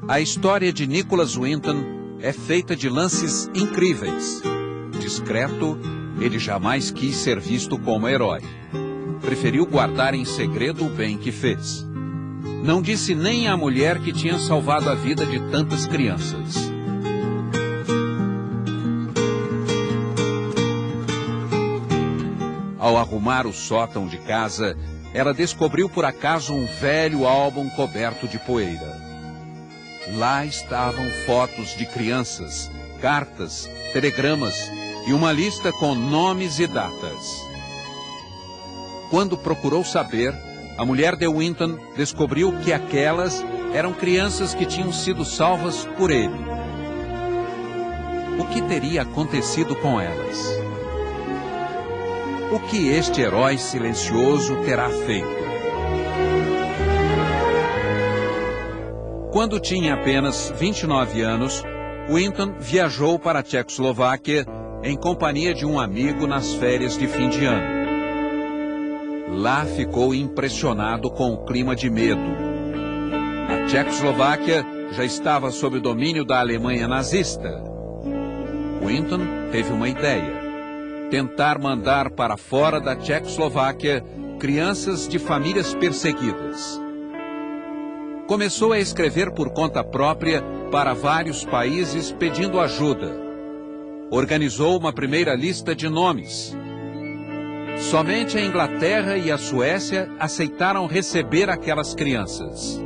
A história de Nicholas Winton é feita de lances incríveis. Discreto, ele jamais quis ser visto como herói. Preferiu guardar em segredo o bem que fez. Não disse nem à mulher que tinha salvado a vida de tantas crianças. Ao arrumar o sótão de casa, ela descobriu por acaso um velho álbum coberto de poeira. Lá estavam fotos de crianças, cartas, telegramas e uma lista com nomes e datas. Quando procurou saber, a mulher de Winton descobriu que aquelas eram crianças que tinham sido salvas por ele. O que teria acontecido com elas? O que este herói silencioso terá feito? Quando tinha apenas 29 anos, Winton viajou para a Tchecoslováquia em companhia de um amigo nas férias de fim de ano. Lá ficou impressionado com o clima de medo. A Tchecoslováquia já estava sob o domínio da Alemanha nazista. Winton teve uma ideia: tentar mandar para fora da Tchecoslováquia crianças de famílias perseguidas. Começou a escrever por conta própria para vários países pedindo ajuda. Organizou uma primeira lista de nomes. Somente a Inglaterra e a Suécia aceitaram receber aquelas crianças.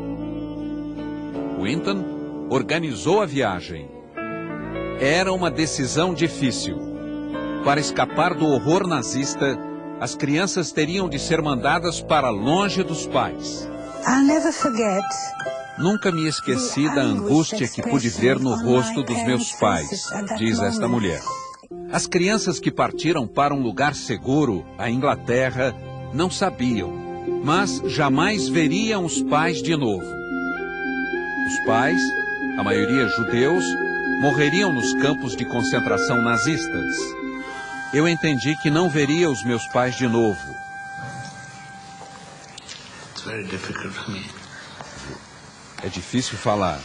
Winton organizou a viagem. Era uma decisão difícil. Para escapar do horror nazista, as crianças teriam de ser mandadas para longe dos pais. I'll never forget. Nunca me esqueci da angústia que pude ver no rosto dos meus pais, diz esta mulher. As crianças que partiram para um lugar seguro, a Inglaterra, não sabiam, mas jamais veriam os pais de novo. Os pais, a maioria judeus, morreriam nos campos de concentração nazistas. Eu entendi que não veria os meus pais de novo. É difícil falar.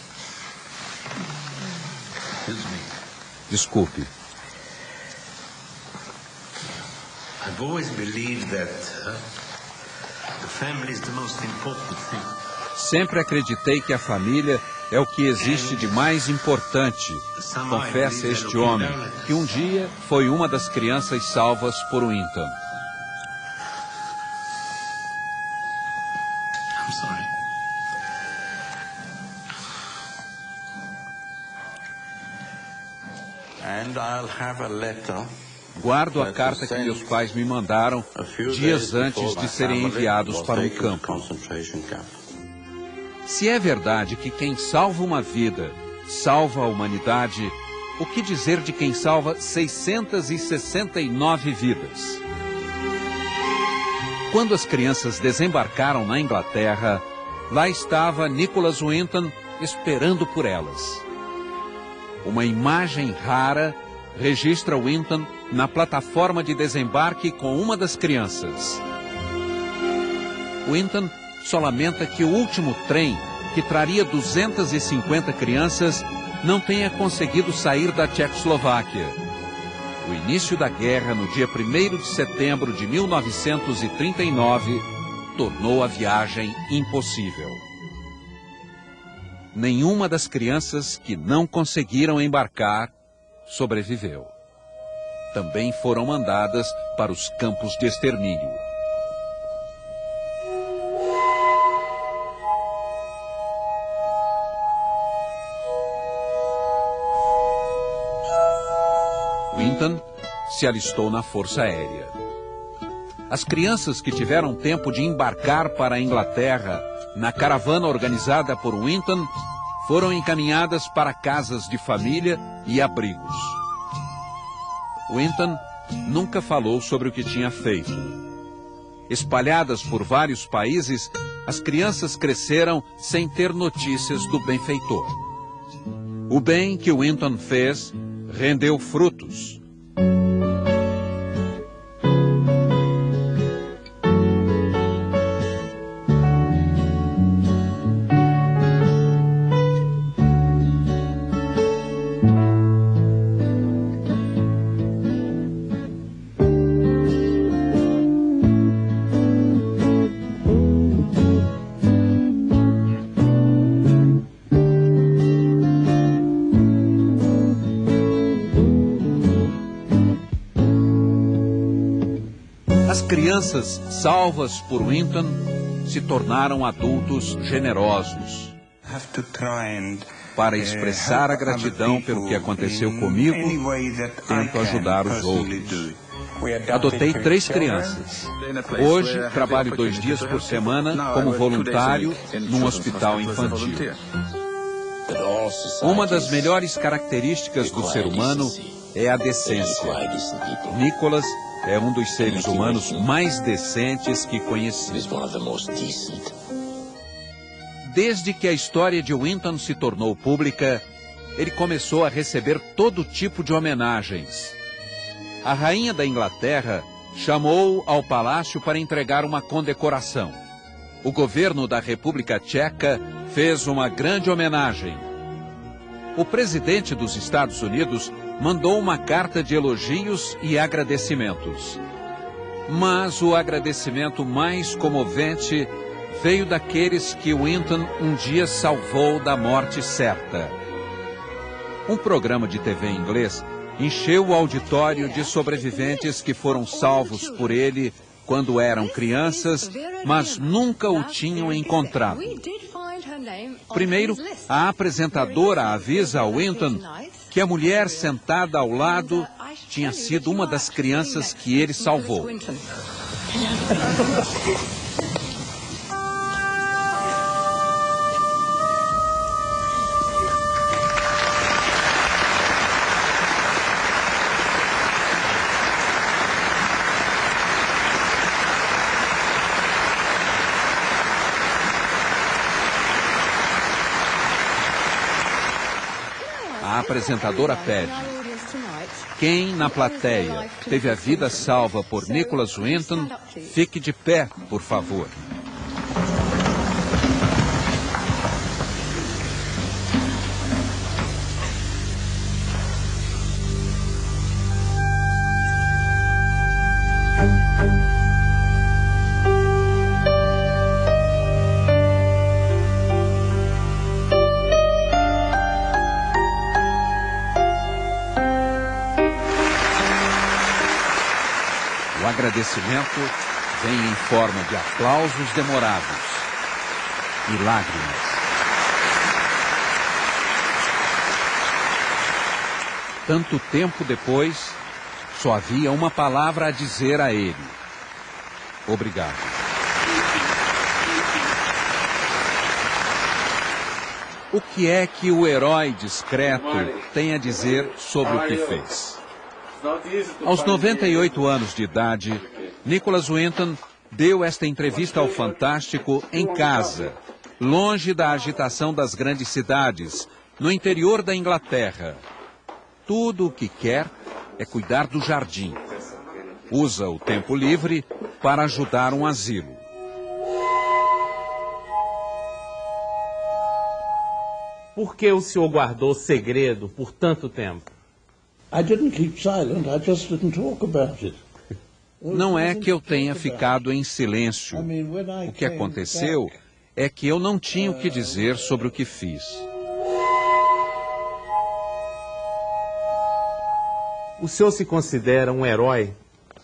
Desculpe. Sempre acreditei que a família é o que existe de mais importante, confessa este homem, que um dia foi uma das crianças salvas por Winton. Guardo a carta que meus pais me mandaram dias antes de serem enviados para um campo. Se é verdade que quem salva uma vida salva a humanidade, o que dizer de quem salva 669 vidas? Quando as crianças desembarcaram na Inglaterra, lá estava Nicholas Winton esperando por elas. Uma imagem rara registra Winton na plataforma de desembarque com uma das crianças. Winton só lamenta que o último trem, que traria 250 crianças, não tenha conseguido sair da Tchecoslováquia. O início da guerra, no dia 1º de setembro de 1939, tornou a viagem impossível. Nenhuma das crianças que não conseguiram embarcar sobreviveu. Também foram mandadas para os campos de extermínio. Winton se alistou na Força Aérea. As crianças que tiveram tempo de embarcar para a Inglaterra na caravana organizada por Winton foram encaminhadas para casas de família e abrigos. Winton nunca falou sobre o que tinha feito. Espalhadas por vários países, as crianças cresceram sem ter notícias do benfeitor. O bem que Winton fez rendeu frutos. crianças salvas por Winton se tornaram adultos generosos. Para expressar a gratidão pelo que aconteceu comigo, tento ajudar os outros. Adotei 3 crianças. Hoje, trabalho 2 dias por semana como voluntário num hospital infantil. Uma das melhores características do ser humano é a decência. Nicholas é um dos seres humanos mais decentes que conheci. Desde que a história de Winton se tornou pública, ele começou a receber todo tipo de homenagens. A rainha da Inglaterra chamou-o ao palácio para entregar uma condecoração. O governo da República Tcheca fez uma grande homenagem. O presidente dos Estados Unidos mandou uma carta de elogios e agradecimentos. Mas o agradecimento mais comovente veio daqueles que Winton um dia salvou da morte certa. Um programa de TV em inglês encheu o auditório de sobreviventes que foram salvos por ele quando eram crianças, mas nunca o tinham encontrado. Primeiro, a apresentadora avisa a Winton que a mulher sentada ao lado tinha sido uma das crianças que ele salvou. A apresentadora pede: quem na plateia teve a vida salva por Nicholas Winton, fique de pé, por favor. O agradecimento vem em forma de aplausos demorados e lágrimas. Tanto tempo depois, só havia uma palavra a dizer a ele: obrigado. O que é que o herói discreto tem a dizer sobre o que fez? Aos 98 anos de idade, Nicholas Winton deu esta entrevista ao Fantástico em casa, longe da agitação das grandes cidades, no interior da Inglaterra. Tudo o que quer é cuidar do jardim. Usa o tempo livre para ajudar um asilo. Por que o senhor guardou segredo por tanto tempo? Não é que eu tenha ficado em silêncio. O que aconteceu é que eu não tinha o que dizer sobre o que fiz. O senhor se considera um herói?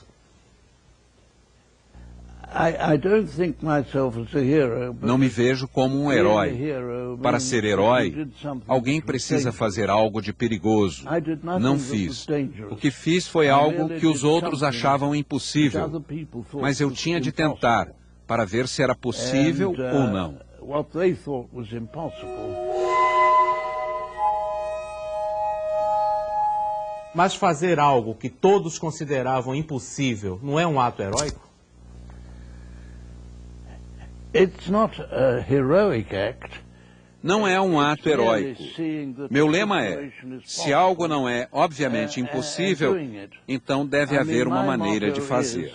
Não me vejo como um herói. Para ser herói, alguém precisa fazer algo de perigoso. Não fiz. O que fiz foi algo que os outros achavam impossível, mas eu tinha de tentar para ver se era possível ou não. Mas fazer algo que todos consideravam impossível não é um ato heróico? Não é um ato heróico. Meu lema é: se algo não é obviamente impossível, então deve haver uma maneira de fazer.